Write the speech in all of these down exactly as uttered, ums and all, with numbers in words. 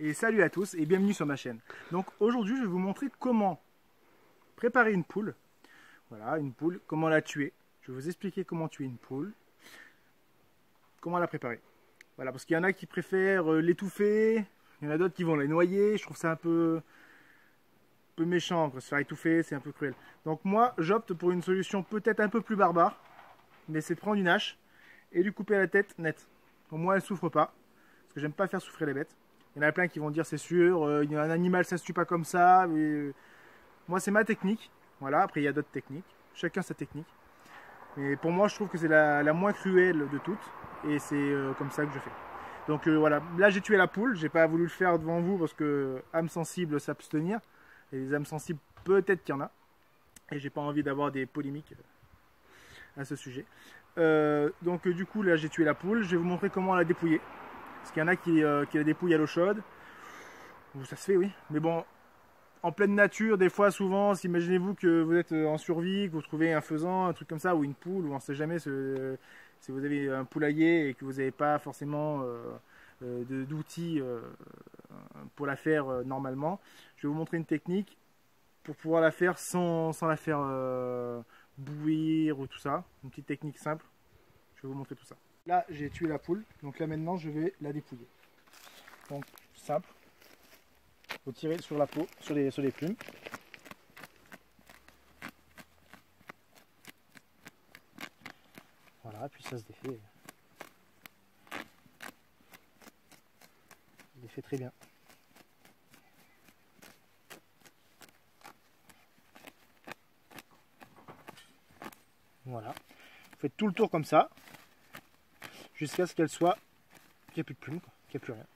Et salut à tous et bienvenue sur ma chaîne. Donc aujourd'hui je vais vous montrer comment préparer une poule. Voilà, une poule, comment la tuer. Je vais vous expliquer comment tuer une poule. Comment la préparer. Voilà, parce qu'il y en a qui préfèrent l'étouffer, il y en a d'autres qui vont la noyer. Je trouve ça un peu, un peu méchant, quoi. Se faire étouffer, c'est un peu cruel. Donc moi j'opte pour une solution peut-être un peu plus barbare, mais c'est de prendre une hache et lui couper la tête net. Au moins elle ne souffre pas, parce que j'aime pas faire souffrir les bêtes. Il y en a plein qui vont dire c'est sûr, euh, il y a un animal ça se tue pas comme ça. Mais, euh, moi c'est ma technique. Voilà, après il y a d'autres techniques. Chacun sa technique. Mais pour moi je trouve que c'est la, la moins cruelle de toutes. Et c'est euh, comme ça que je fais. Donc euh, voilà, là j'ai tué la poule. J'ai pas voulu le faire devant vous parce que âme sensible s'abstenir. Et les âmes sensibles peut-être qu'il y en a. Et j'ai pas envie d'avoir des polémiques à ce sujet. Euh, donc euh, du coup là j'ai tué la poule. Je vais vous montrer comment la dépouiller. Parce qu'il y en a qui, euh, qui la dépouillent à l'eau chaude. Ça se fait, oui. Mais bon, en pleine nature, des fois, souvent, imaginez-vous que vous êtes en survie, que vous trouvez un faisan, un truc comme ça, ou une poule, ou on ne sait jamais ce, si vous avez un poulailler et que vous n'avez pas forcément euh, euh, d'outils euh, pour la faire euh, normalement. Je vais vous montrer une technique pour pouvoir la faire sans, sans la faire euh, bouillir ou tout ça. Une petite technique simple. Je vais vous montrer tout ça. Là, j'ai tué la poule, donc là maintenant, je vais la dépouiller. Donc, simple. Vous tirez sur la peau, sur les, sur les plumes. Voilà, puis ça se défait. Il défait très bien. Voilà. Vous faites tout le tour comme ça. Jusqu'à ce qu'elle soit, qu'il n'y ait plus de plumes, qu'il n'y ait plus rien.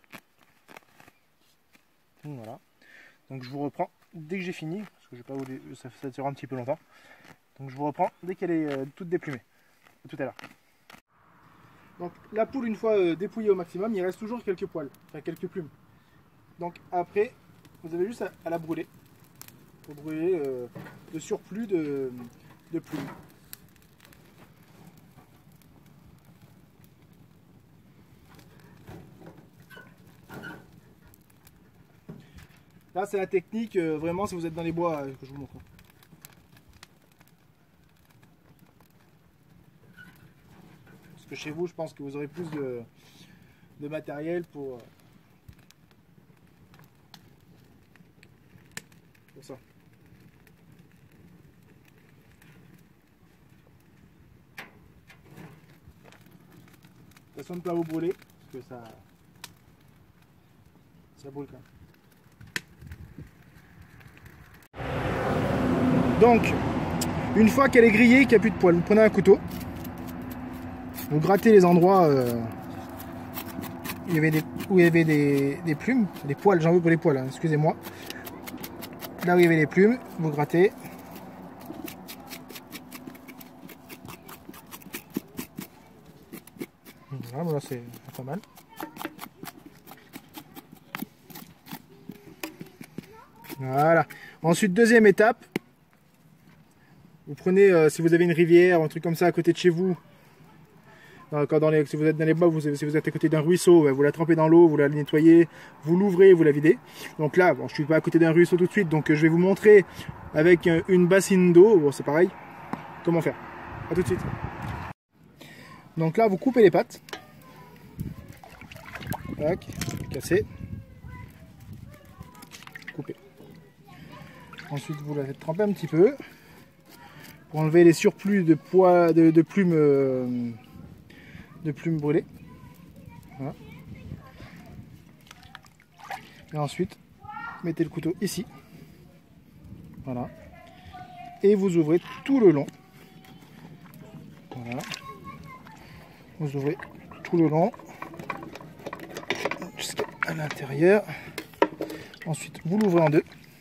Donc, voilà. Donc je vous reprends dès que j'ai fini, parce que je vais pas vous, ça, ça durera un petit peu longtemps. Donc je vous reprends dès qu'elle est euh, toute déplumée. À tout à l'heure. Donc la poule, une fois euh, dépouillée au maximum, il reste toujours quelques poils, enfin quelques plumes. Donc après, vous avez juste à, à la brûler. Pour brûler euh, le surplus de, de plumes. Là, c'est la technique, euh, vraiment, si vous êtes dans les bois, euh, que je vous montre. Parce que chez vous, je pense que vous aurez plus de, de matériel pour, pour ça. Attention de ne pas vous brûler, parce que ça, ça brûle quand même. Donc, une fois qu'elle est grillée, qu'il n'y a plus de poils, vous prenez un couteau, vous grattez les endroits euh, où il y avait des, où il y avait des, des plumes, des poils, j'en veux pour les poils, hein, excusez-moi. Là où il y avait les plumes, vous grattez. Voilà, voilà, c'est pas mal. Voilà. Ensuite, deuxième étape. Vous prenez, euh, si vous avez une rivière, un truc comme ça à côté de chez vous, euh, quand dans les, si vous êtes dans les bois, vous, si vous êtes à côté d'un ruisseau, vous la trempez dans l'eau, vous la nettoyez, vous l'ouvrez, vous la videz. Donc là, bon, je suis pas à côté d'un ruisseau tout de suite, donc euh, je vais vous montrer avec euh, une bassine d'eau, bon, c'est pareil, comment faire. A tout de suite. Donc là, vous coupez les pattes. Tac, cassez. Coupez. Ensuite, vous la faites tremper un petit peu. Pour enlever les surplus de poids de, de plumes euh, de plumes brûlées. Voilà. Et ensuite mettez le couteau ici, voilà, et vous ouvrez tout le long, voilà, vous ouvrez tout le long jusqu'à l'intérieur. Ensuite vous l'ouvrez en deux.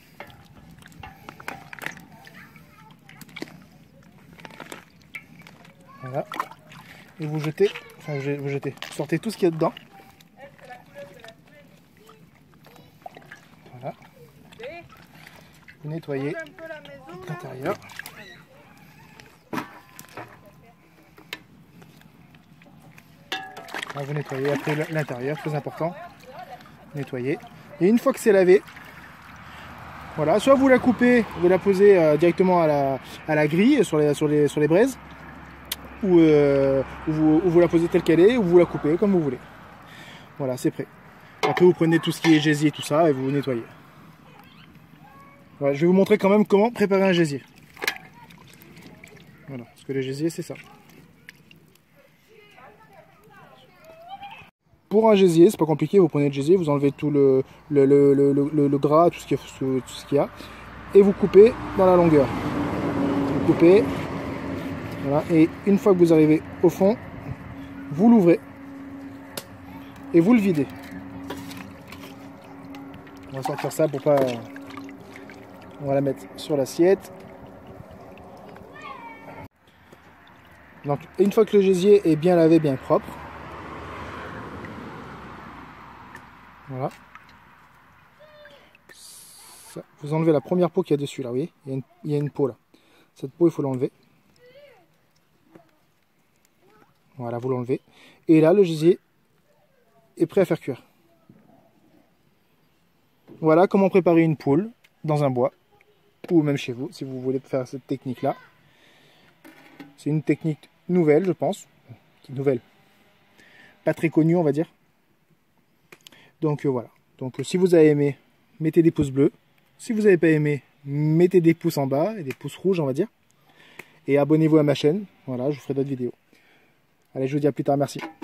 Voilà. Et vous jetez, enfin vous jetez, vous sortez tout ce qu'il y a dedans. Voilà. Vous nettoyez l'intérieur. Vous nettoyez après l'intérieur, très important. Nettoyer. Et une fois que c'est lavé, voilà, soit vous la coupez, vous la posez euh, directement à la, à la grille, sur les, sur les, sur les braises, ou, euh, ou, vous, ou vous la posez telle qu'elle est, ou vous la coupez comme vous voulez. Voilà, c'est prêt. Après, vous prenez tout ce qui est gésier, tout ça, et vous nettoyez. Voilà, je vais vous montrer quand même comment préparer un gésier. Voilà, parce que le gésier, c'est ça. Pour un gésier, c'est pas compliqué, vous prenez le gésier, vous enlevez tout le, le, le, le, le, le gras, tout ce qu'il y, y a, et vous coupez dans la longueur. Vous coupez, voilà, et une fois que vous arrivez au fond, vous l'ouvrez et vous le videz. On va sortir ça pour pas... On va la mettre sur l'assiette. Donc une fois que le gésier est bien lavé, bien propre, voilà. Ça, vous enlevez la première peau qu'il y a dessus là, vous voyez, il y a une, il y a une peau là. Cette peau, il faut l'enlever. Voilà, vous l'enlevez. Et là, le gésier est prêt à faire cuire. Voilà comment préparer une poule dans un bois, ou même chez vous, si vous voulez faire cette technique-là. C'est une technique nouvelle, je pense. Nouvelle. Pas très connue, on va dire. Donc euh, voilà. Donc euh, si vous avez aimé, mettez des pouces bleus. Si vous n'avez pas aimé, mettez des pouces en bas et des pouces rouges, on va dire. Et abonnez-vous à ma chaîne. Voilà, je vous ferai d'autres vidéos. Allez, je vous dis à plus tard, merci.